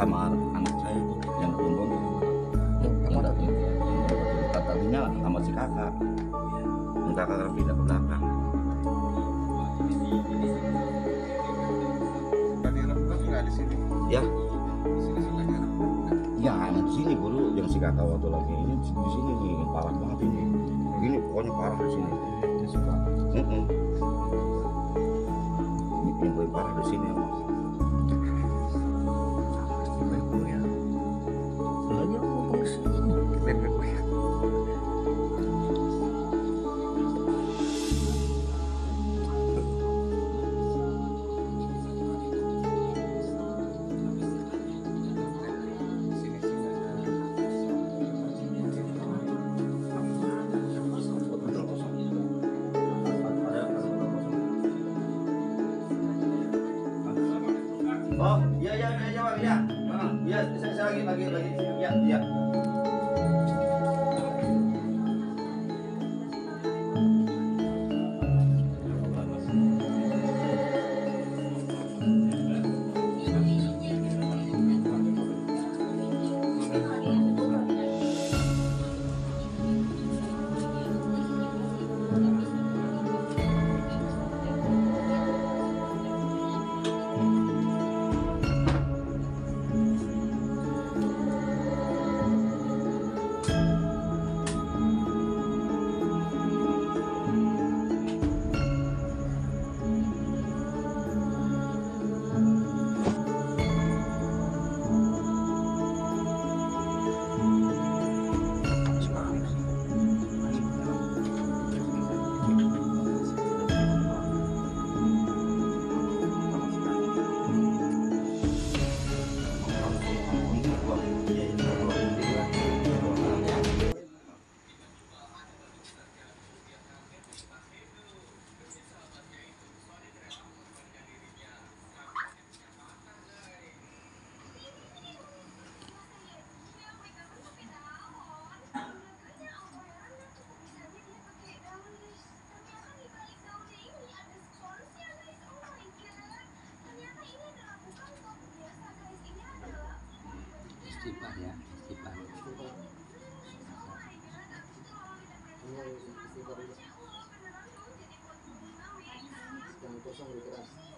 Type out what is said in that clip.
kamar anak saya tuh yang tumbuh yang tadinya sama si kakak kan pindah ke belakang. Tadi rebukan nggak di sini? Ya, Di sini suka direbukan. ya anak di sini dulu yang si kakak waktu lagi ini di sini nih yang parah banget ini. Ini pokoknya parah di sini. Dia suka. Ini yang paling parah di sini emang. Ya. Lagi aku mau ke sini. Bebek ya. Oh, iya iya iya iya Bang, iya. Iya, saya lagi iya iya. Istighfar ya, istighfar. Yang kosong lebih keras.